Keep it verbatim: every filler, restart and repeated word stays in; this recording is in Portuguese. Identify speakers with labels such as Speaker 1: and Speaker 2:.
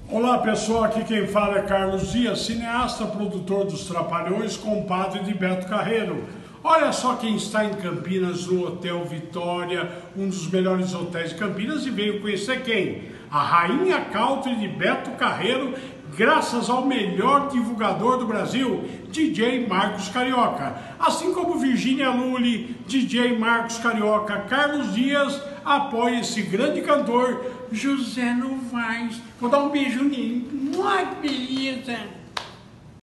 Speaker 1: Olá pessoal, aqui quem fala é Carlos Dias, cineasta, produtor dos Trapalhões, compadre de Beto Carreiro. Olha só quem está em Campinas, no Hotel Vitória, um dos melhores hotéis de Campinas, e veio conhecer quem? A rainha country de Beto Carreiro, graças ao melhor divulgador do Brasil, D J Marcos Carioca. Assim como Virgínia Lully, D J Marcos Carioca, Carlos Dias apoia esse grande cantor, José Novaes. Vou dar um beijo nele. Muito beleza!